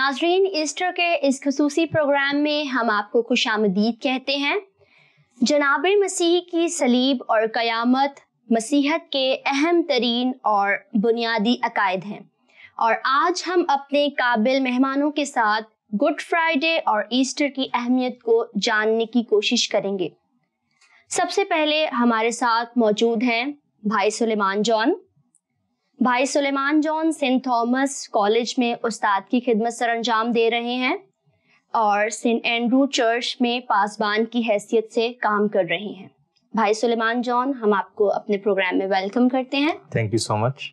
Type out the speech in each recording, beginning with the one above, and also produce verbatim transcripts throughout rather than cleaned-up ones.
ناظرین، ایسٹر کے اس خصوصی پروگرام میں ہم آپ کو خوش آمدید کہتے ہیں۔ جناب مسیح کی صلیب اور قیامت مسیحیت کے اہم ترین اور بنیادی عقائد ہیں، اور آج ہم اپنے قابل مہمانوں کے ساتھ گڈ فرائیڈے اور ایسٹر کی اہمیت کو جاننے کی کوشش کریں گے۔ سب سے پہلے ہمارے ساتھ موجود ہیں بھائی سلیمان جان۔ بھائی Sulaiman Jan saint Thomas college میں استاد کی خدمت سر انجام دے رہے ہیں اور سینٹ اینڈرو چرچ میں پاسبان کی حیثیت سے کام کر رہے ہیں۔ بھائی سلیمان جان، ہم آپ کو اپنے پروگرام میں ویلکم کرتے ہیں۔ تھینک یو سو مچ۔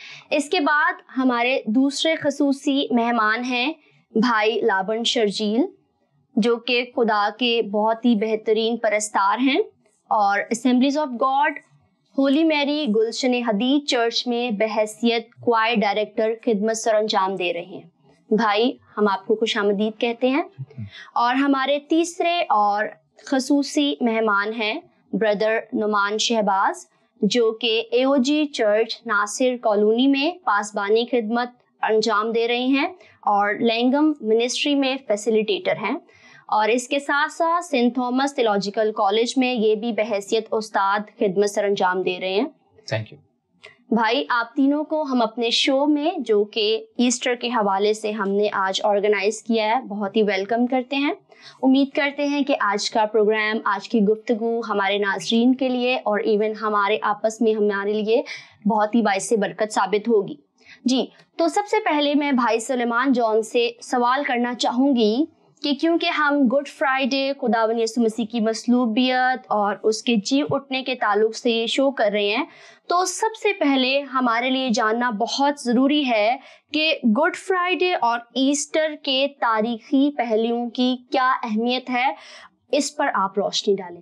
اس کے بعد ہمارے دوسرے خصوصی مہمان ہیں بھائی لابن شرجیل، جو کہ خدا کے بہت ہی بہترین پرستار ہیں اور اسمبلیز آف گاڈ ہولی میری گلشن حدید چرچ میں بحیثیت کوائر ڈائریکٹر خدمت سر انجام دے رہے ہیں۔ بھائی، ہم آپ کو خوش آمدید کہتے ہیں۔ اور ہمارے تیسرے اور خصوصی مہمان ہیں بردر نعمان شہباز، جو کہ اے او جی چرچ ناصر کالونی میں پاسبانی خدمت انجام دے رہے ہیں اور لینگم منسٹری میں فیسیلیٹیٹر ہیں، اور اس کے ساتھ ساتھ سینٹ تھامس تھیولوجیکل کالج میں یہ بھی بحیثیت استاد خدمت سر انجام دے رہے ہیں۔ تھینک یو بھائی، آپ تینوں کو ہم اپنے شو میں، جو کہ ایسٹر کے حوالے سے ہم نے آج آرگنائز کیا ہے، بہت ہی ویلکم کرتے ہیں۔ امید کرتے ہیں کہ آج کا پروگرام، آج کی گفتگو ہمارے ناظرین کے لیے اور ایون ہمارے آپس میں ہمارے لیے بہت ہی باعث برکت ثابت ہوگی۔ جی، تو سب سے پہلے میں بھائی سلیمان جان سے سوال کرنا چاہوں گی کہ کیونکہ ہم گڈ فرائیڈے، خداوند یسوع مسیح کی مصلوبیت اور اس کے جی اٹھنے کے تعلق سے یہ شو کر رہے ہیں، تو سب سے پہلے ہمارے لیے جاننا بہت ضروری ہے کہ گڈ فرائیڈے اور ایسٹر کے تاریخی پہلوؤں کی کیا اہمیت ہے، اس پر آپ روشنی ڈالیں۔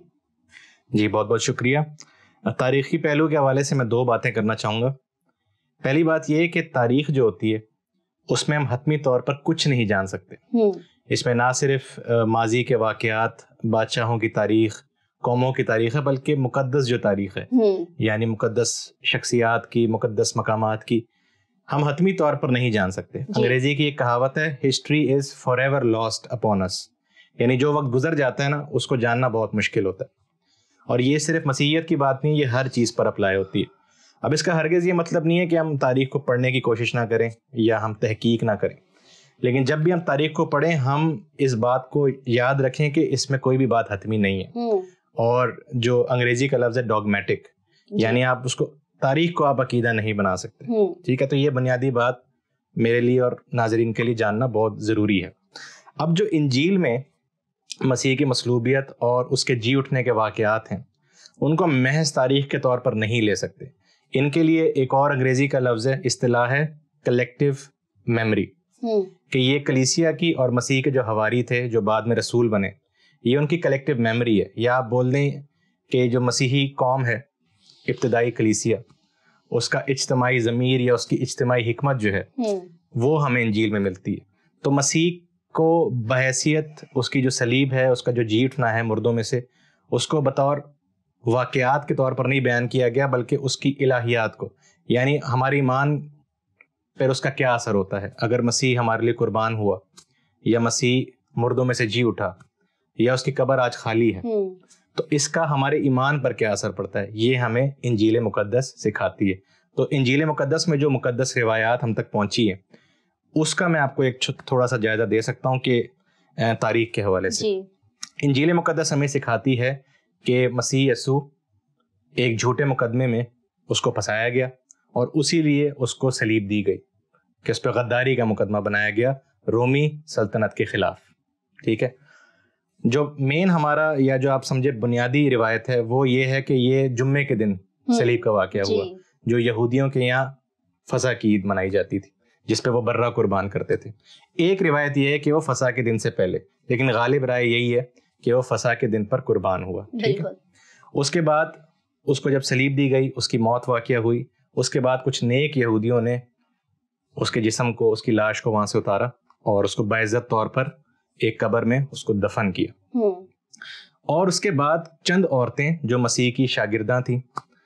جی، بہت بہت شکریہ۔ تاریخی پہلو کے حوالے سے میں دو باتیں کرنا چاہوں گا۔ پہلی بات یہ ہے کہ تاریخ جو ہوتی ہے اس میں ہم حتمی طور پر کچھ نہیں جان سکتے۔ اس میں نہ صرف ماضی کے واقعات، بادشاہوں کی تاریخ، قوموں کی تاریخ ہے، بلکہ مقدس جو تاریخ ہے، یعنی مقدس شخصیات کی، مقدس مقامات کی، ہم حتمی طور پر نہیں جان سکتے۔ انگریزی کی ایک کہاوت ہے، history is forever last upon us, یعنی جو وقت گزر جاتا ہے نا، اس کو جاننا بہت مشکل ہوتا ہے۔ اور یہ صرف مسیحیت کی بات نہیں، یہ ہر چیز پر اپلائی ہوتی ہے۔ اب اس کا ہرگز یہ مطلب نہیں ہے کہ ہم تاریخ کو پڑھنے کی کوشش نہ کریں یا ہم تحقیق نہ کریں، لیکن جب بھی ہم تاریخ کو پڑھیں، ہم اس بات کو یاد رکھیں کہ اس میں کوئی بھی بات حتمی نہیں ہے، اور جو انگریزی کا لفظ ہے ڈوگمیٹک، یعنی آپ اس کو، تاریخ کو آپ عقیدہ نہیں بنا سکتے۔ ٹھیک ہے، تو یہ بنیادی بات میرے لیے اور ناظرین کے لیے جاننا بہت ضروری ہے۔ اب جو انجیل میں مسیح کی مصلوبیت اور اس کے جی اٹھنے کے واقعات ہیں، ان کو محض تاریخ کے طور پر نہیں لے سکتے۔ ان کے لیے ایک اور انگریزی کا لفظ ہے، اصطلاح ہے کلیکٹیو میموری، کہ یہ کلیسیا کی اور مسیح کے جو حواری تھے، جو بعد میں رسول بنے، یہ ان کی کلیکٹیو میموری ہے، یا آپ بول دیں کہ جو مسیحی قوم ہے، ابتدائی کلیسیا، اس کا اجتماعی ضمیر یا اس کی اجتماعی حکمت جو ہے، وہ ہمیں انجیل میں ملتی ہے۔ تو مسیح کو بحیثیت اس کی جو صلیب ہے، اس کا جو جی اٹھنا ہے مردوں میں سے، اس کو بطور واقعات کے طور پر نہیں بیان کیا گیا، بلکہ اس کی الہیات کو، یعنی ہماری ایمان پھر اس کا کیا اثر ہوتا ہے اگر مسیح ہمارے لیے قربان ہوا، یا مسیح مردوں میں سے جی اٹھا، یا اس کی قبر آج خالی ہے، تو اس کا ہمارے ایمان پر کیا اثر پڑتا ہے، یہ ہمیں انجیل مقدس سکھاتی ہے۔ تو انجیل مقدس میں جو مقدس روایات ہم تک پہنچی ہیں، اس کا میں آپ کو ایک تھوڑا سا جائزہ دے سکتا ہوں کہ تاریخ کے حوالے سے انجیل مقدس ہمیں سکھاتی ہے کہ مسیح یسوع ایک جھوٹے مقدمے میں اس کو پھنسایا گیا، اور اسی لیے اس کو صلیب دی گئی، کہ اس پہ غداری کا مقدمہ بنایا گیا رومی سلطنت کے خلاف۔ ٹھیک ہے، جو مین ہمارا، یا جو آپ سمجھے بنیادی روایت ہے، وہ یہ ہے کہ یہ جمعے کے دن صلیب کا واقعہ ہوا، جو یہودیوں کے یہاں فسح کی عید منائی جاتی تھی، جس پہ وہ برہ قربان کرتے تھے۔ ایک روایت یہ ہے کہ وہ فسح کے دن سے پہلے، لیکن غالب رائے یہی ہے کہ وہ فسح کے دن پر قربان ہوا۔ ٹھیک ہے، اس کے بعد اس کو جب صلیب دی گئی، اس کی موت واقعہ ہوئی، اس کے بعد کچھ نیک یہودیوں نے اس کے جسم کو، اس کی لاش کو وہاں سے اتارا اور اس کو باعزت طور پر ایک قبر میں اس کو دفن کیا۔ اور اس کے بعد چند عورتیں جو مسیح کی شاگرداں تھیں،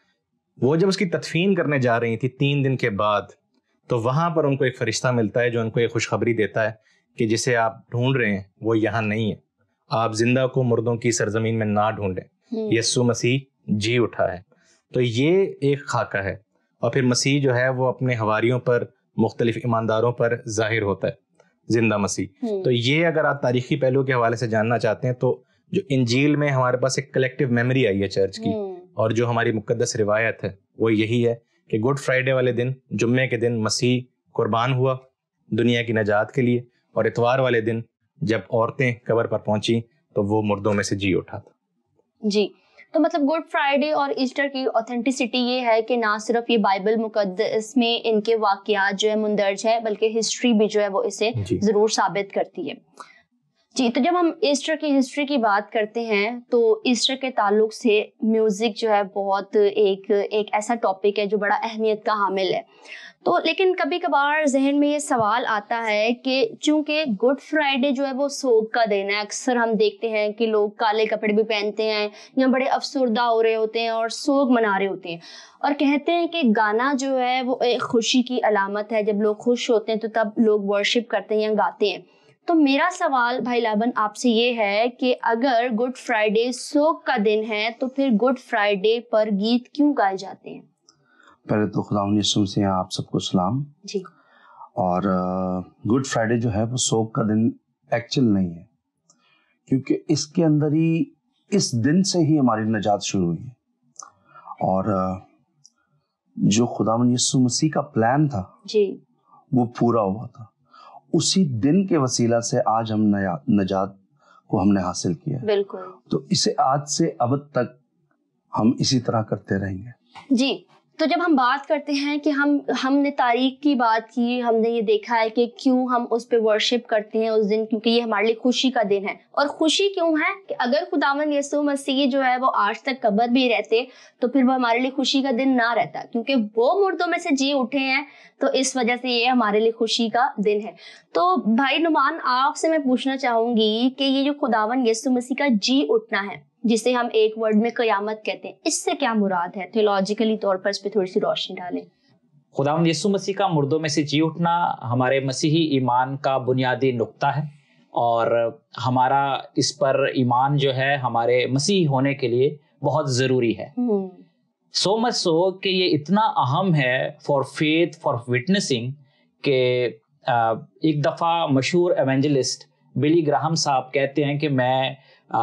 وہ جب اس کی تدفین کرنے جا رہی تھیں تین دن کے بعد، تو وہاں پر ان کو ایک فرشتہ ملتا ہے جو ان کو ایک خوشخبری دیتا ہے کہ جسے آپ ڈھونڈ رہے ہیں وہ یہاں نہیں ہے. آپ زندہ کو مردوں کی سرزمین میں نہ ڈھونڈیں, یسوع مسیح جی اٹھا ہے. تو یہ ایک خاکہ ہے. اور پھر مسیح جو ہے وہ اپنے حواریوں پر, مختلف ایمانداروں پر ظاہر ہوتا ہے, زندہ مسیح. تو یہ اگر آپ تاریخی پہلو کے حوالے سے جاننا چاہتے ہیں تو جو انجیل میں ہمارے پاس ایک کلیکٹیو میموری آئی ہے چرچ کی, اور جو ہماری مقدس روایت ہے وہ یہی ہے کہ گڈ فرائیڈے والے دن, جمعے کے دن مسیح قربان ہوا دنیا کی نجات کے لیے, اور اتوار والے دن جب عورتیں قبر پر پہنچی تو وہ مردوں میں سے جی اٹھا تھا. جی, تو مطلب گڈ فرائیڈے اور ایسٹر کی اوتھینٹسٹی یہ ہے کہ نہ صرف یہ بائبل مقدس میں ان کے واقعات جو ہے مندرج ہے, بلکہ ہسٹری بھی جو ہے وہ اسے جی. ضرور ثابت کرتی ہے. جی, تو جب ہم ایسٹر کی ہسٹری کی بات کرتے ہیں تو ایسٹر کے تعلق سے میوزک جو ہے بہت ایک ایک ایسا ٹاپک ہے جو بڑا اہمیت کا حامل ہے. تو لیکن کبھی کبھار ذہن میں یہ سوال آتا ہے کہ چونکہ گڈ فرائیڈے جو ہے وہ سوگ کا دن ہے, اکثر ہم دیکھتے ہیں کہ لوگ کالے کپڑے بھی پہنتے ہیں یا بڑے افسردہ ہو رہے ہوتے ہیں اور سوگ منا رہے ہوتے ہیں, اور کہتے ہیں کہ گانا جو ہے وہ ایک خوشی کی علامت ہے, جب لوگ خوش ہوتے ہیں تو تب لوگ ورشپ کرتے ہیں یا گاتے ہیں. تو میرا سوال بھائی لابن آپ سے یہ ہے کہ اگر گڈ فرائیڈے سوگ کا دن ہے تو پھر گڈ فرائیڈے پر گیت کیوں گائے جاتے ہیں؟ پہلے تو خداوند یسوع مسیح آپ سب کو سلام. جی. اور گڈ فرائیڈے جو ہے وہ سوگ کا دن ایکچوئل نہیں ہے, کیونکہ اس کے اندر ہی اس دن سے ہی ہماری نجات شروع ہوئی ہے, اور جو خداوند یسوع مسیح کا پلان تھا جی وہ پورا ہوا تھا. اسی دن کے وسیلہ سے آج ہم نجات کو ہم نے حاصل کیا. بالکل. تو اسے آج سے ابد تک ہم اسی طرح کرتے رہیں گے. جی, تو جب ہم بات کرتے ہیں کہ ہم ہم نے تاریخ کی بات کی, ہم نے یہ دیکھا ہے کہ کیوں ہم اس پہ ورشپ کرتے ہیں اس دن, کیونکہ یہ ہمارے لیے خوشی کا دن ہے. اور خوشی کیوں ہے کہ اگر خداوند یسوع مسیح جو ہے وہ آج تک قبر بھی رہتے تو پھر وہ ہمارے لیے خوشی کا دن نہ رہتا, کیونکہ وہ مردوں میں سے جی اٹھے ہیں, تو اس وجہ سے یہ ہمارے لیے خوشی کا دن ہے. تو بھائی نعمان, آپ سے میں پوچھنا چاہوں گی کہ یہ جو خداوند یسوع مسیح کا جی اٹھنا ہے, جسے ہم ایک ورڈ میں قیامت کہتے ہیں, اس سے کیا مراد ہے؟ تھیولوجیکلی طور پر اس پہ تھوڑی سی روشنی ڈالیں. خداوند یسوع مسیح کا مردوں میں سے جی اٹھنا ہمارے مسیحی ایمان کا بنیادی نقطہ ہے, اور ہمارا اس پر ایمان جو ہے ہمارے مسیحی ہونے کے لیے بہت ضروری ہے. سو مچ سو کہ یہ اتنا اہم ہے فار فیتھ, فار وٹنسنگ, کہ ایک دفعہ مشہور ایونجلسٹ بلی گراہم صاحب کہتے ہیں کہ میں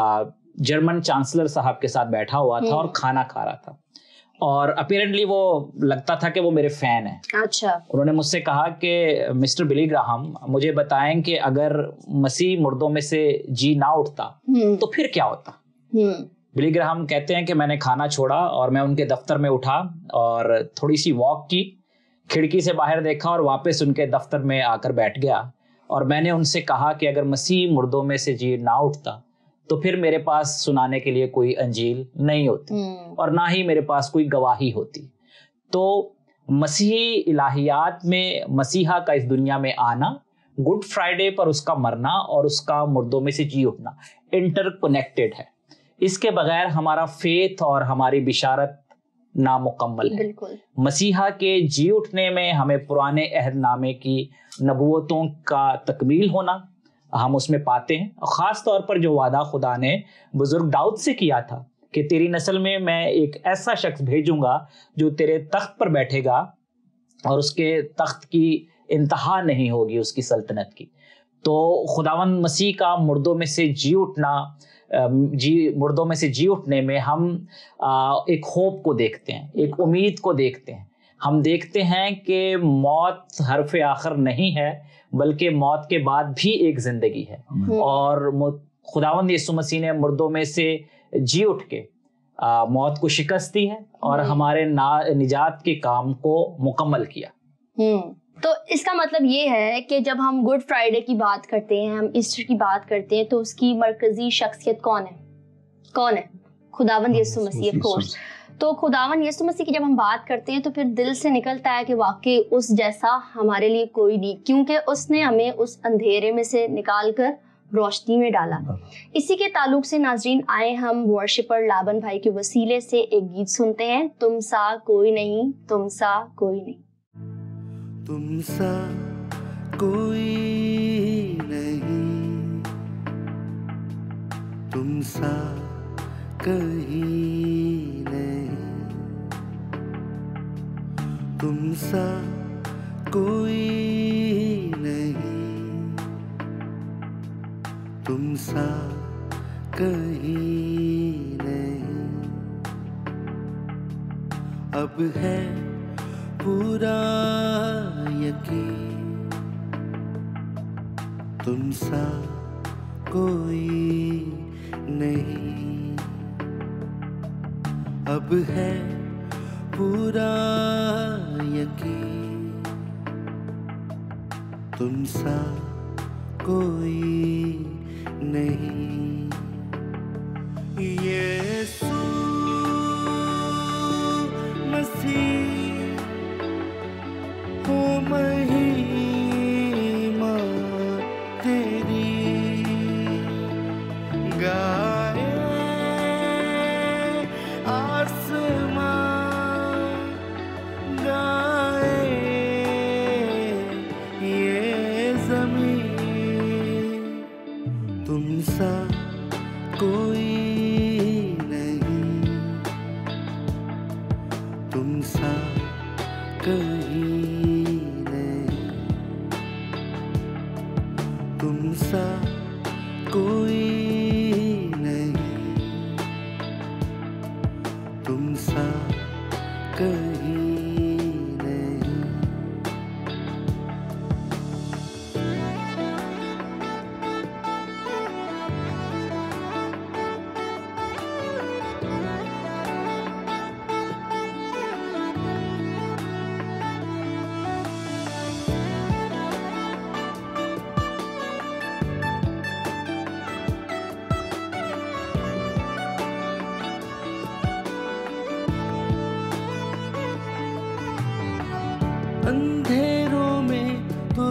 جرمن چانسلر صاحب کے ساتھ بیٹھا ہوا تھا اور کھانا کھا رہا تھا, اور اپیرنٹلی وہ لگتا تھا کہ وہ میرے فین ہیں. اچھا. انہوں نے مجھ سے کہا کہ مسٹر بلی گراہم, مجھے بتائیں کہ اگر مسیح مردوں میں سے جی نہ اٹھتا تو پھر کیا ہوتا؟ بلی گراہم کہتے ہیں کہ میں نے کھانا چھوڑا اور میں ان کے دفتر میں اٹھا اور تھوڑی سی واک کی, کھڑکی سے باہر دیکھا اور واپس ان کے دفتر میں آ کر بیٹھ گیا, اور میں نے ان سے کہا کہ اگر مسیح مردوں میں سے جی نہ اٹھتا تو پھر میرے پاس سنانے کے لیے کوئی انجیل نہیں ہوتی اور نہ ہی میرے پاس کوئی گواہی ہوتی. تو مسیحی الہیات میں مسیحا کا اس دنیا میں آنا, گڈ فرائیڈے پر اس کا مرنا اور اس کا مردوں میں سے جی اٹھنا انٹر کنیکٹڈ ہے. اس کے بغیر ہمارا فیتھ اور ہماری بشارت نامکمل ہے. مسیحا کے جی اٹھنے میں ہمیں پرانے عہد نامے کی نبوتوں کا تکمیل ہونا ہم اس میں پاتے ہیں, خاص طور پر جو وعدہ خدا نے بزرگ داؤد سے کیا تھا کہ تیری نسل میں میں ایک ایسا شخص بھیجوں گا جو تیرے تخت پر بیٹھے گا اور اس کے تخت کی انتہا نہیں ہوگی اس کی سلطنت کی. تو خداوند مسیح کا مردوں میں سے جی اٹھنا, جی مردوں میں سے جی اٹھنے میں ہم ایک ہوپ کو دیکھتے ہیں, ایک امید کو دیکھتے ہیں. ہم دیکھتے ہیں کہ موت حرف آخر نہیں ہے, بلکہ موت کے بعد بھی ایک زندگی ہے, اور خداوند یسوع مسیح نے مردوں میں سے جی اٹھ کے موت کو شکست دی ہے اور ہمارے نجات کے کام کو مکمل کیا. تو اس کا مطلب یہ ہے کہ جب ہم گڈ فرائیڈے کی بات کرتے ہیں, ہم ایسٹر کی بات کرتے ہیں, تو اس کی مرکزی شخصیت کون ہے؟ کون ہے؟ خداوند یسوع مسیح, آف کورس. تو خداوند یسوع مسیح کی جب ہم بات کرتے ہیں تو پھر دل سے نکلتا ہے کہ واقعی اس جیسا ہمارے لیے کوئی نہیں, کیونکہ اس نے ہمیں اس اندھیرے میں سے نکال کر روشنی میں ڈالا. اسی کے تعلق سے ناظرین آئے ہم ورشپر لابن بھائی کے وسیلے سے ایک گیت سنتے ہیں, تم سا کوئی نہیں, تم سا کوئی نہیں. تم سا کوئی نہیں، تم سا کہیں نہیں، تم سا کوئی نہیں، تم سا کہیں نہیں، اب ہے پورا یقین، تم سا کوئی نہیں، اب ہے پورا یقین، تم سا کوئی نہیں، یسوع مسیح ہو مہیما تیری، گائے آسمان، گائے یہ زمین، تم سا کوئی نہیں، تم سا کہیں نہیں، تم سا کوئی نہیں، تم سا کہیں نہیں۔ اندھیروں میں تو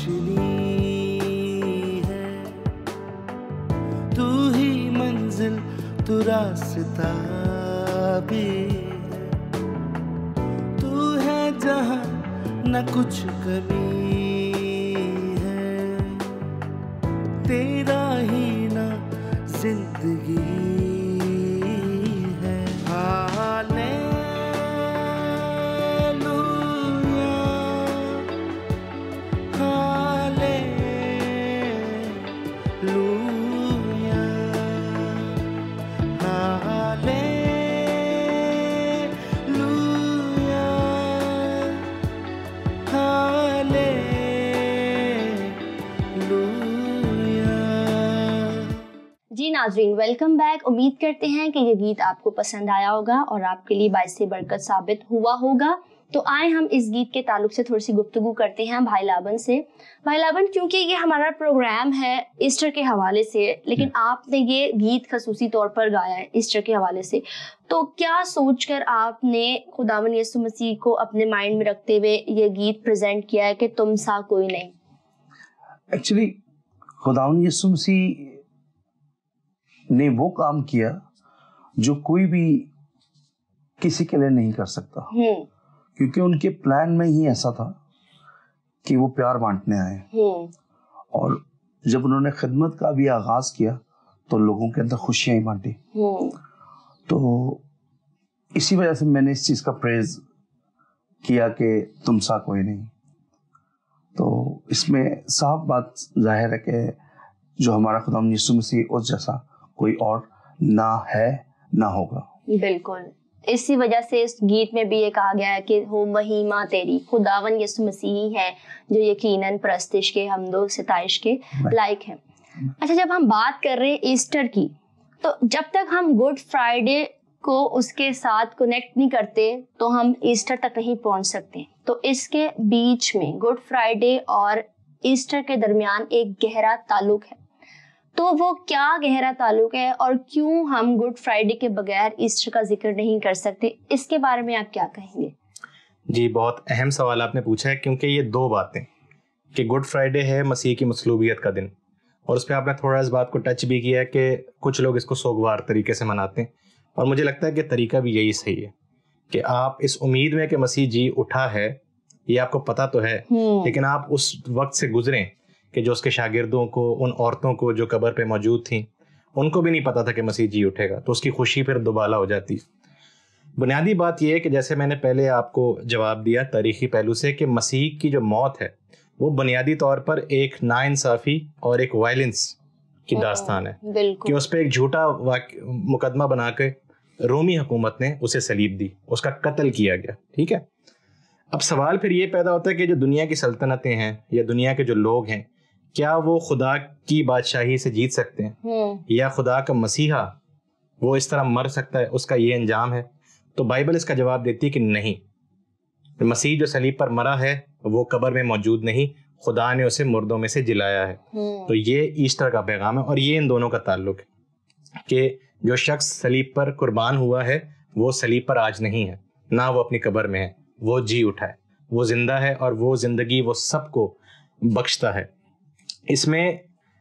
روشنی ہے، تو ہی منزل تو راستہ بھی ہے، تو ہے جہاں نہ کچھ کمی ہے، تیرا ہی نہ زندگی ہے، جی ناظرین، ویلکم بیک۔ امید کرتے ہیں کہ یہ گیت آپ کو پسند آیا ہوگا اور آپ کے لیے باعث برکت ثابت ہوا ہوگا۔ تو آئیں ہم اس گیت کے تعلق سے تھوڑی سی گفتگو کرتے ہیں بھائی لابن سے۔ بھائی لابن، کیونکہ یہ ہمارا پروگرام ہے ایسٹر کے حوالے سے، لیکن آپ نے یہ گیت خصوصی طور پر گایا ہے ایسٹر کے حوالے سے، تو کیا سوچ کر آپ نے خداوند یسوع مسیح کو اپنے مائنڈ میں رکھتے ہوئے یہ گیت پریزنٹ کیا ہے کہ تم سا کوئی نہیں؟ ایکچولی خداوند یسوع مسیح نے وہ کام کیا جو کوئی بھی کسی کے لیے نہیں کر سکتا، کیونکہ ان کے پلان میں ہی ایسا تھا کہ وہ پیار بانٹنے آئے، اور جب انہوں نے خدمت کا بھی آغاز کیا تو لوگوں کے اندر خوشیاں ہی بانٹی۔ تو اسی وجہ سے میں نے اس چیز کا پریز کیا کہ تم سا کوئی نہیں۔ تو اس میں صاف بات ظاہر ہے کہ جو ہمارا خداوند یسوع مسیح اس جیسا کوئی اور نہ ہے نہ ہوگا۔ بالکل، اسی وجہ سے اس گیت میں بھی یہ کہا گیا ہے کہ ہو مہیما تیری، خداوند یسوع مسیح ہے جو یقیناً پرستش کے، حمد و ستائش کے لائق ہیں۔ اچھا، جب ہم بات کر رہے ہیں ایسٹر کی، تو جب تک ہم گڈ فرائیڈے کو اس کے ساتھ کنیکٹ نہیں کرتے تو ہم ایسٹر تک نہیں پہنچ سکتے۔ تو اس کے بیچ میں گڈ فرائیڈے اور ایسٹر کے درمیان ایک گہرا تعلق ہے، تو وہ کیا گہرا تعلق ہے اور کیوں ہم گڈ فرائیڈے کے بغیر ایسٹر کا ذکر نہیں کر سکتے، اس کے بارے میں آپ کیا کہیں گے؟ جی، بہت اہم سوال آپ نے پوچھا ہے، کیونکہ یہ دو باتیں کہ گڈ فرائیڈے ہے مسیح کی مصلوبیت کا دن، اور اس پہ آپ نے تھوڑا اس بات کو ٹچ بھی کیا ہے کہ کچھ لوگ اس کو سوگوار طریقے سے مناتے ہیں، اور مجھے لگتا ہے کہ طریقہ بھی یہی صحیح ہے کہ آپ اس امید میں کہ مسیح جی اٹھا ہے یہ آپ کو پتا تو ہے, لیکن آپ اس وقت سے گزریں کہ جو اس کے شاگردوں کو, ان عورتوں کو جو قبر پہ موجود تھیں, ان کو بھی نہیں پتا تھا کہ مسیح جی اٹھے گا, تو اس کی خوشی پھر دوبالا ہو جاتی. بنیادی بات یہ ہے کہ جیسے میں نے پہلے آپ کو جواب دیا تاریخی پہلو سے, کہ مسیح کی جو موت ہے وہ بنیادی طور پر ایک ناانصافی اور ایک وائلنس کی داستان ہے, کہ اس پہ ایک جھوٹا مقدمہ بنا کے رومی حکومت نے اسے صلیب دی, اس کا قتل کیا گیا. ٹھیک ہے, اب سوال پھر یہ پیدا ہوتا ہے کہ جو دنیا کی سلطنتیں ہیں یا دنیا کے جو لوگ ہیں, کیا وہ خدا کی بادشاہی سے جیت سکتے ہیں, یا خدا کا مسیحا وہ اس طرح مر سکتا ہے, اس کا یہ انجام ہے؟ تو بائبل اس کا جواب دیتی ہے کہ نہیں, مسیح جو صلیب پر مرا ہے وہ قبر میں موجود نہیں, خدا نے اسے مردوں میں سے جلایا ہے. تو یہ ایسٹر کا پیغام ہے, اور یہ ان دونوں کا تعلق ہے کہ جو شخص صلیب پر قربان ہوا ہے وہ صلیب پر آج نہیں ہے, نہ وہ اپنی قبر میں ہے, وہ جی اٹھا ہے, وہ زندہ ہے, اور وہ زندگی وہ سب کو بخشتا ہے. اس میں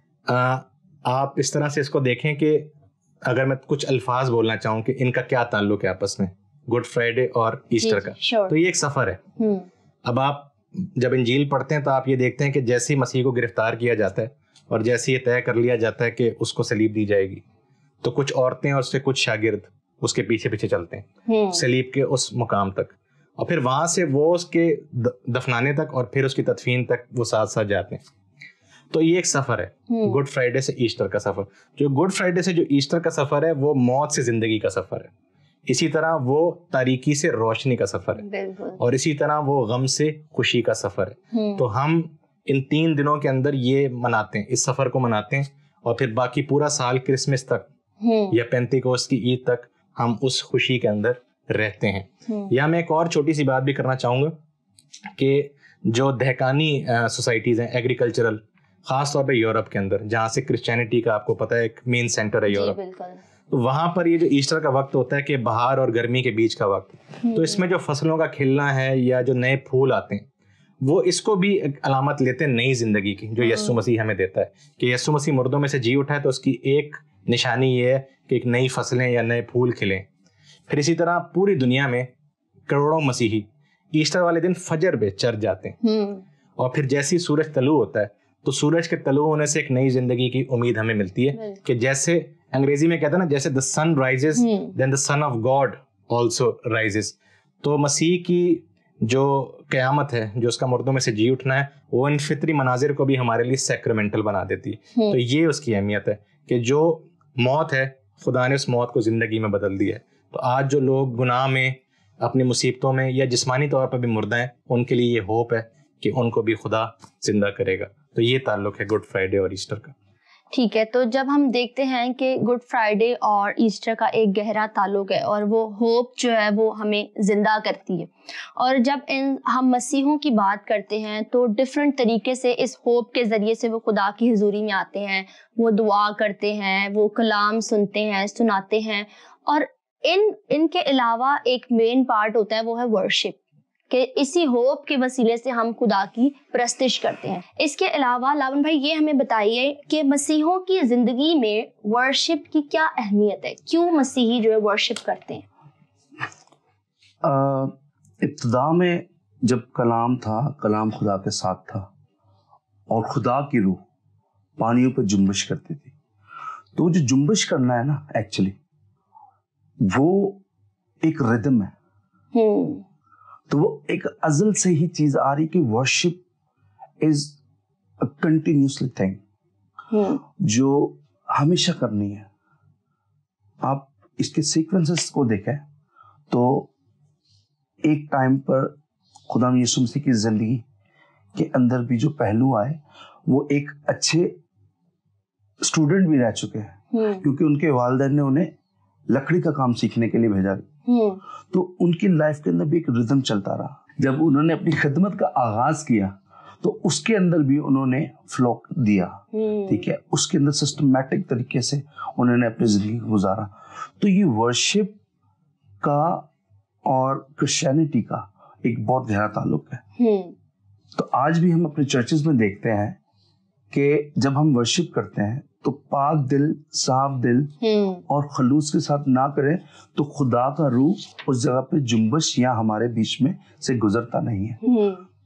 آ, آپ اس طرح سے اس کو دیکھیں کہ اگر میں کچھ الفاظ بولنا چاہوں کہ ان کا کیا تعلق ہے آپس میں, گڈ فرائیڈے اور ایسٹر کا, تو یہ ایک سفر ہے. اب آپ جب انجیل پڑھتے ہیں تو آپ یہ دیکھتے ہیں کہ جیسے ہی مسیح کو گرفتار کیا جاتا ہے اور جیسے یہ طے کر لیا جاتا ہے کہ اس کو صلیب دی جائے گی, تو کچھ عورتیں اور اس سے کچھ شاگرد اس کے پیچھے پیچھے چلتے ہیں صلیب کے اس مقام تک, اور پھر وہاں سے وہ اس کے دفنانے تک اور پھر اس کی تدفین تک وہ ساتھ ساتھ جاتے ہیں. تو یہ ایک سفر ہے گڈ فرائیڈے سے ایسٹر کا سفر. جو گڈ فرائیڈے سے جو ایسٹر کا سفر ہے وہ موت سے زندگی کا سفر ہے, اسی طرح وہ تاریکی سے روشنی کا سفر ہے, اور اسی طرح وہ غم سے خوشی کا سفر ہے. تو ہم ان تین دنوں کے اندر یہ مناتے ہیں, اس سفر کو مناتے ہیں, اور پھر باقی پورا سال کرسمس تک یا پینتیکوست کی عید تک ہم اس خوشی کے اندر رہتے ہیں. یا میں ایک اور چھوٹی سی بات بھی کرنا چاہوں گا کہ جو دہقانی سوسائٹیز ہیں, ایگریکلچرل, خاص طور پہ یورپ کے اندر جہاں سے کرسچینٹی کا آپ کو پتہ ہے ایک مین سینٹر ہے یورپ, تو وہاں پر یہ جو ایسٹر کا وقت ہوتا ہے کہ بہار اور گرمی کے بیچ کا وقت, تو اس میں جو فصلوں کا کھلنا ہے یا جو نئے پھول آتے ہیں وہ اس کو بھی ایک علامت لیتے ہیں نئی زندگی کی جو یسوع مسیح ہمیں دیتا ہے, کہ یسوع مسیح مردوں میں سے جی اٹھا ہے, تو اس کی ایک نشانی یہ ہے کہ ایک نئی فصلیں یا نئے پھول کھلیں. پھر اسی طرح پوری دنیا میں کروڑوں مسیحی ایسٹر والے دن فجر پہ چرچ جاتے ہیں, اور پھر جیسے ہی سورج طلوع ہوتا ہے تو سورج کے طلوع ہونے سے ایک نئی زندگی کی امید ہمیں ملتی ہے, کہ جیسے انگریزی میں کہتے ہیں نا, جیسے the sun rises then the son of God also rises. تو مسیح کی جو قیامت ہے, جو اس کا مردوں میں سے جی اٹھنا ہے, وہ ان فطری مناظر کو بھی ہمارے لیے سیکرمنٹل بنا دیتی ہے. تو یہ اس کی اہمیت ہے کہ جو موت ہے خدا نے اس موت کو زندگی میں بدل دیا ہے. تو آج جو لوگ گناہ میں, اپنی مصیبتوں میں یا جسمانی طور پر بھی مردہ ہیں, ان کے لیے یہ ہوپ ہے کہ ان کو بھی خدا زندہ کرے گا. تو یہ تعلق ہے گڈ فرائیڈے اور ایسٹر کا. ٹھیک ہے, تو جب ہم دیکھتے ہیں کہ گڈ فرائیڈے اور ایسٹر کا ایک گہرا تعلق ہے اور وہ ہوپ جو ہے وہ ہمیں زندہ کرتی ہے, اور جب ان ہم مسیحوں کی بات کرتے ہیں تو ڈفرینٹ طریقے سے اس ہوپ کے ذریعے سے وہ خدا کی حضوری میں آتے ہیں, وہ دعا کرتے ہیں, وہ کلام سنتے ہیں, سناتے ہیں, اور ان ان کے علاوہ ایک مین پارٹ ہوتا ہے وہ ہے ورشپ, کہ اسی ہوپ کے وسیلے سے ہم خدا کی پرستش کرتے ہیں. اس کے علاوہ لاون بھائی یہ ہمیں بتائیے کہ مسیحوں کی زندگی میں ورشپ کی کیا اہمیت ہے, کیوں مسیحی جو ہے ورشپ کرتے ہیں؟ ابتدا میں جب کلام تھا, کلام خدا کے ساتھ تھا اور خدا کی روح پانیوں پہ جنبش کرتی تھی, تو جو جنبش کرنا ہے نا ایکچولی وہ ایک ردم ہے, تو وہ ایک ازل سے ہی چیز آ رہی کہ worship is a continuously thing جو ہمیشہ کرنی ہے. آپ اس کے سیکوینسز کو دیکھیں تو ایک ٹائم پر خدا یسوع مسیح کی زندگی کے اندر بھی جو پہلو آئے وہ ایک اچھے اسٹوڈنٹ بھی رہ چکے ہیں, کیونکہ ان کے والدین نے انہیں لکڑی کا کام سیکھنے کے لیے بھیجا, تو ان کی لائف کے اندر بھی ایک ردم چلتا رہا. جب انہوں نے اپنی خدمت کا آغاز کیا تو اس کے اندر بھی انہوں نے فلو دیا, ٹھیک ہے, اس کے اندر سسٹمیٹک طریقے سے انہوں نے اپنی زندگی گزارا. تو یہ ورشپ کا اور کرسچینٹی کا ایک بہت گہرا تعلق ہے. تو آج بھی ہم اپنے چرچز میں دیکھتے ہیں کہ جب ہم ورشپ کرتے ہیں تو پاک دل, صاف دل اور خلوص کے ساتھ نہ کریں تو خدا کا روح اس جگہ پہ جنبش یا ہمارے بیچ میں سے گزرتا نہیں ہے.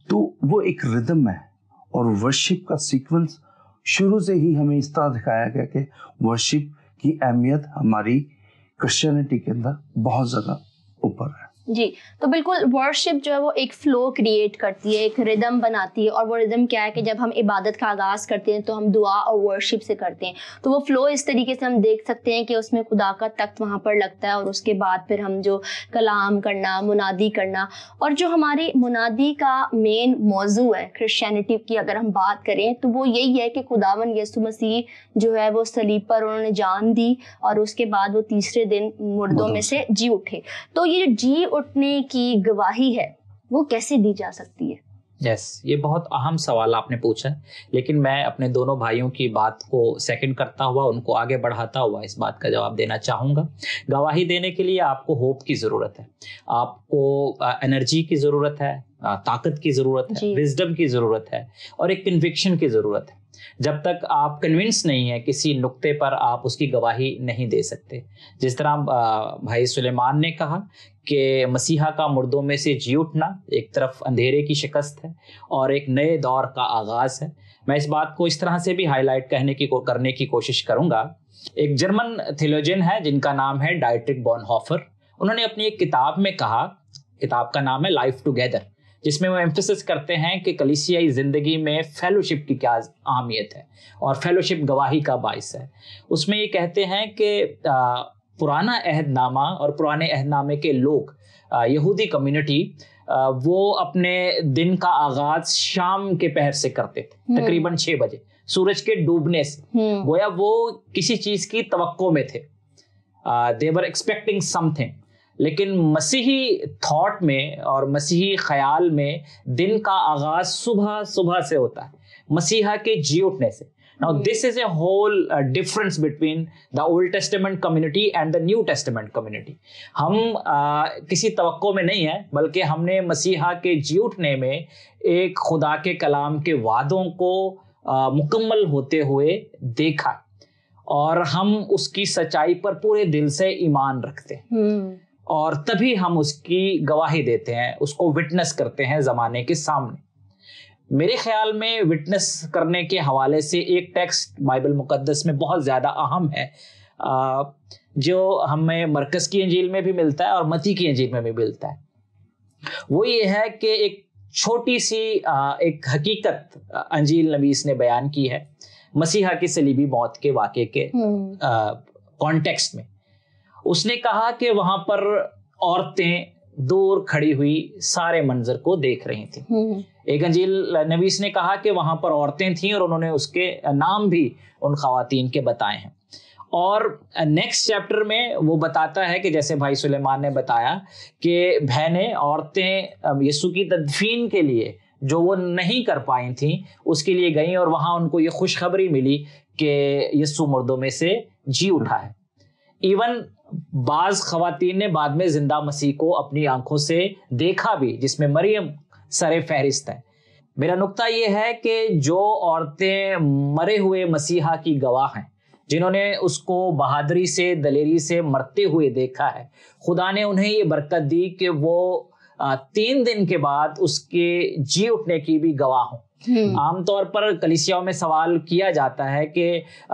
وہ ایک ردم ہے اور ورشپ کا سیکوینس شروع سے ہی ہمیں اس طرح دکھایا گیا کہ ورشپ کی اہمیت ہماری کرسچینٹی کے اندر بہت زیادہ اوپر ہے. جی, تو بالکل ورشپ جو ہے وہ ایک فلو کریٹ کرتی ہے, ایک ردم بناتی ہے, اور وہ ردم کیا ہے کہ جب ہم عبادت کا آغاز کرتے ہیں تو ہم دعا اور ورشپ سے کرتے ہیں, تو وہ فلو اس طریقے سے ہم دیکھ سکتے ہیں کہ اس میں خدا کا تخت وہاں پر لگتا ہے, اور اس کے بعد پھر ہم جو کلام کرنا, منادی کرنا, اور جو ہماری منادی کا مین موضوع ہے کرسچینٹی کی اگر ہم بات کریں تو وہ یہی ہے کہ خداوند یسوع مسیح جو ہے وہ صلیب پر انہوں نے جان دی اور اس کے بعد وہ تیسرے دن مردوں میں سے جی اٹھے. تو یہ جی اٹھنے کی گواہی ہے وہ کیسے دی جا سکتی ہے؟ یس yes, یہ بہت اہم سوال آپ نے پوچھا ہے, لیکن میں اپنے دونوں بھائیوں کی بات کو سیکنڈ کرتا ہوا, ان کو آگے بڑھاتا ہوا اس بات کا جواب دینا چاہوں گا. گواہی دینے کے لیے آپ کو ہوپ کی ضرورت ہے, آپ کو انرجی کی ضرورت ہے, طاقت کی ضرورت ہے, وزڈم کی ضرورت ہے, اور ایک کنوکشن کی ضرورت ہے. جب تک آپ کنونس نہیں ہیں کسی نقطے پر آپ اس کی گواہی نہیں دے سکتے. جس طرح بھائی سلیمان نے کہا کہ مسیحا کا مردوں میں سے جی اٹھنا ایک طرف اندھیرے کی شکست ہے اور ایک نئے دور کا آغاز ہے. میں اس بات کو اس طرح سے بھی ہائی لائٹ کہنے کی کرنے کی کوشش کروں گا. ایک جرمن تھیولوجین ہے جن کا نام ہے ڈائٹرک بون ہوفر. انہوں نے اپنی ایک کتاب میں کہا, کتاب کا نام ہے لائف ٹوگیدر, جس میں وہ ایمفیسس کرتے ہیں کہ کلیسیائی زندگی میں فیلوشپ کی کیا اہمیت ہے اور فیلوشپ گواہی کا باعث ہے. اس میں یہ کہتے ہیں کہ پرانا عہد نامہ اور پرانے عہد نامے کے لوگ, یہودی کمیونٹی, وہ اپنے دن کا آغاز شام کے پہر سے کرتے تھے, تقریباً چھ بجے سورج کے ڈوبنے سے. گویا وہ کسی چیز کی توقع میں تھے, they were expecting something. لیکن مسیحی تھاٹ میں اور مسیحی خیال میں دن کا آغاز صبح صبح سے ہوتا ہے, مسیحا کے جی اٹھنے سے. Now this is a whole uh, difference between the Old Testament community and the New Testament community. ہم uh, کسی توقع میں نہیں ہیں, بلکہ ہم نے مسیحا کے جی اٹھنے میں ایک خدا کے کلام کے وعدوں کو uh, مکمل ہوتے ہوئے دیکھا, اور ہم اس کی سچائی پر پورے دل سے ایمان رکھتے ہیں, اور تبھی ہم اس کی گواہی دیتے ہیں, اس کو وٹنس کرتے ہیں زمانے کے سامنے. میرے خیال میں وٹنس کرنے کے حوالے سے ایک ٹیکسٹ بائبل مقدس میں بہت زیادہ اہم ہے, جو ہمیں مرکز کی انجیل میں بھی ملتا ہے اور متی کی انجیل میں بھی ملتا ہے. وہ یہ ہے کہ ایک چھوٹی سی ایک حقیقت انجیل نویس نے بیان کی ہے مسیحا کی صلیبی موت کے واقعے کے کانٹیکسٹ میں. اس نے کہا کہ وہاں پر عورتیں دور کھڑی ہوئی سارے منظر کو دیکھ رہی تھیں. ایک انجیل نویس نے کہا کہ وہاں پر عورتیں تھیں اور انہوں نے اس کے نام بھی ان خواتین کے بتائے ہیں. اور نیکسٹ چیپٹر میں وہ بتاتا ہے کہ جیسے بھائی سلیمان نے بتایا کہ بہنیں, عورتیں یسوع کی تدفین کے لیے جو وہ نہیں کر پائی تھیں اس کے لیے گئیں, اور وہاں ان کو یہ خوشخبری ملی کہ یسوع مردوں میں سے جی اٹھا ہے. ایون بعض خواتین نے بعد میں زندہ مسیح کو اپنی آنکھوں سے دیکھا بھی, جس میں مریم سر فہرست ہے. میرا نقطہ یہ ہے کہ جو عورتیں مرے ہوئے مسیحا کی گواہ ہیں, جنہوں نے اس کو بہادری سے, دلیری سے مرتے ہوئے دیکھا ہے, خدا نے انہیں یہ برکت دی کہ وہ تین دن کے بعد اس کے جی اٹھنے کی بھی گواہ ہوں. عام طور پر کلیسیاؤں میں سوال کیا جاتا ہے کہ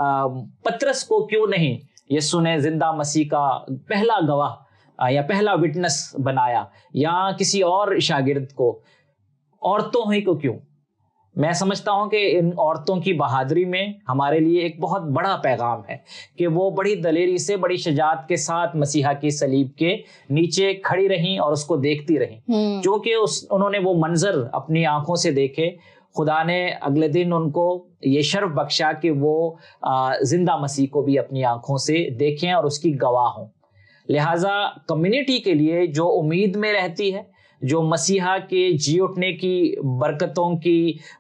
پترس کو کیوں نہیں یسوع نے زندہ مسیح کا پہلا گواہ یا پہلا وٹنس بنایا, یا کسی اور شاگرد کو, عورتوں ہی کو کیوں؟ میں سمجھتا ہوں کہ ان عورتوں کی بہادری میں ہمارے لیے ایک بہت بڑا پیغام ہے کہ وہ بڑی دلیری سے, بڑی شجاعت کے ساتھ مسیحا کی صلیب کے نیچے کھڑی رہیں اور اس کو دیکھتی رہیں. چونکہ اس انہوں نے وہ منظر اپنی آنکھوں سے دیکھے, خدا نے اگلے دن ان کو یہ شرف بخشا کہ وہ زندہ مسیح کو بھی اپنی آنکھوں سے دیکھیں اور اس کی گواہ ہوں. لہٰذا کمیونٹی کے لیے جو امید میں رہتی ہے, جو مسیحا کے جی اٹھنے کی برکتوں کی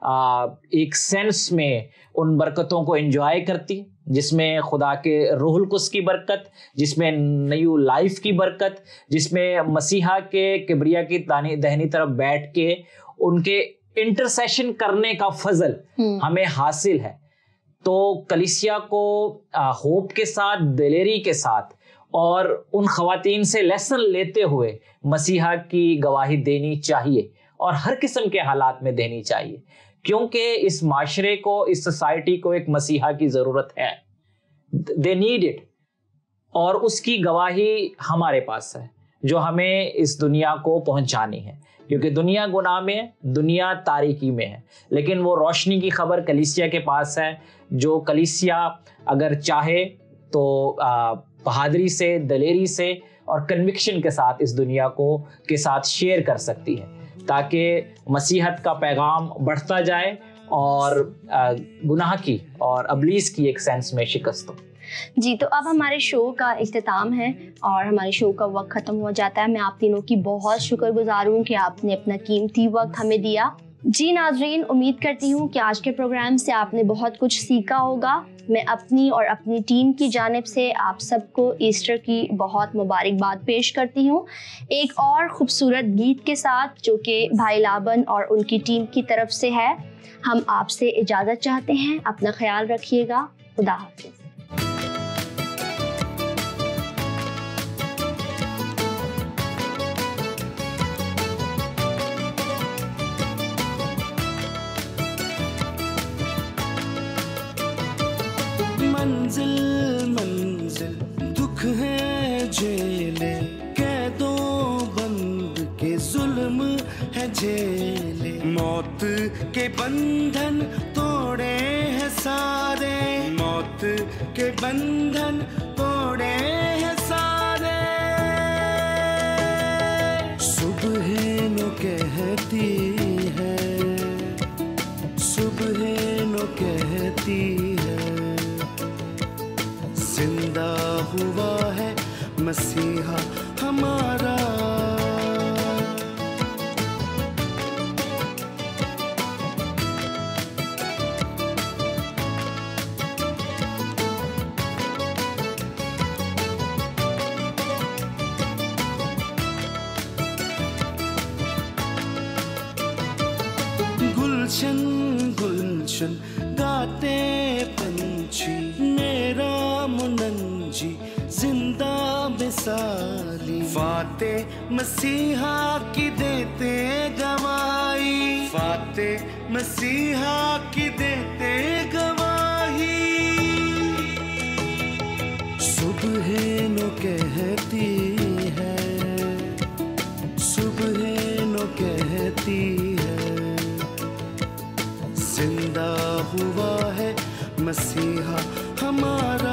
ایک سینس میں ان برکتوں کو انجوائے کرتی, جس میں خدا کے روح القدس کی برکت, جس میں نیو لائف کی برکت, جس میں مسیحا کے کبریا کی دہنی طرف بیٹھ کے ان کے انٹرسیشن کرنے کا فضل ہمیں حاصل ہے, تو کلیسیا کو ہوپ کے ساتھ, دلیری کے ساتھ اور ان خواتین سے لیسن لیتے ہوئے مسیحا کی گواہی دینی چاہیے, اور ہر قسم کے حالات میں دینی چاہیے، کیونکہ اس معاشرے کو، اس سوسائٹی کو ایک مسیحا کی ضرورت ہے. They need it. اور اس کی گواہی ہمارے پاس ہے جو ہمیں اس دنیا کو پہنچانی ہے، کیونکہ دنیا گناہ میں ہے، دنیا تاریکی میں ہے، لیکن وہ روشنی کی خبر کلیسیا کے پاس ہے، جو کلیسیا اگر چاہے تو بہادری سے، دلیری سے اور کنوکشن کے ساتھ اس دنیا کو کے ساتھ شیئر کر سکتی ہے، تاکہ مسیحت کا پیغام بڑھتا جائے اور گناہ کی اور ابلیس کی ایک سینس میں شکست ہو. جی، تو اب ہمارے شو کا اختتام ہے اور ہمارے شو کا وقت ختم ہو جاتا ہے. میں آپ تینوں کی بہت شکر گزار ہوں کہ آپ نے اپنا قیمتی وقت ہمیں دیا. جی ناظرین، امید کرتی ہوں کہ آج کے پروگرام سے آپ نے بہت کچھ سیکھا ہوگا. میں اپنی اور اپنی ٹیم کی جانب سے آپ سب کو ایسٹر کی بہت مبارکباد پیش کرتی ہوں، ایک اور خوبصورت گیت کے ساتھ جو کہ بھائی لابن اور ان کی ٹیم کی طرف سے ہے. ہم آپ سے اجازت چاہتے ہیں. اپنا خیال رکھیے گا. خدا حافظ. منزل منزل دکھ ہے جیلے، قیدوں بند کے ظلم ہے جیلے، موت کے بندھن توڑے ہیں سارے، موت کے بندھن توڑے ہیں سارے. صبح نو کہتی ہے، صبح نو کہتی ہے، زندہ ہوا ہے مسیحا ہمارا. گلشن گلشن گاتے پنچھی، میرا مننجی زندہ مثالی، فاتح مسیحا کی دیتے گواہی، فاتح مسیحا کی دیتے گواہی. صبح نو کہتی ہے، صبح نو کہتی ہے، زندہ ہوا ہے مسیحا ہمارا.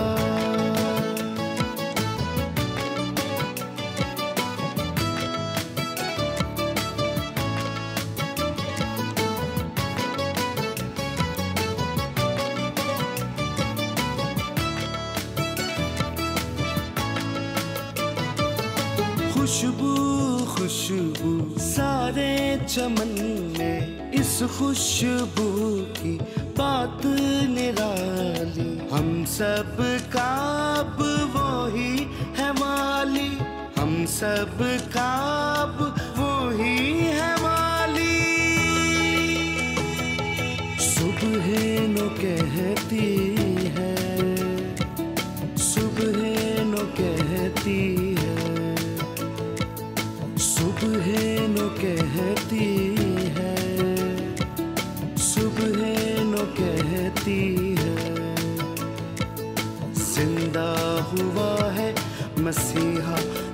خوشبو خوشبو سارے چمن میں، اس خوشبو کی بات نرالی، ہم سب کا اب وہی ہے والی، ہم سب کا اب وہی ہے والی. صبح نو کہتی ہے، صبح نو کہتی ہے، صبح نو کہتی ہے، صبح نو کہتی ہے، زندہ ہوا ہے مسیحا